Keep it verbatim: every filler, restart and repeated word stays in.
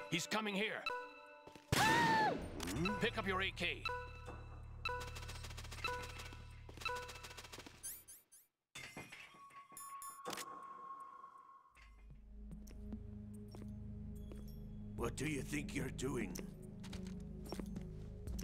He's coming here. Pick up your A K. What do you think you're doing?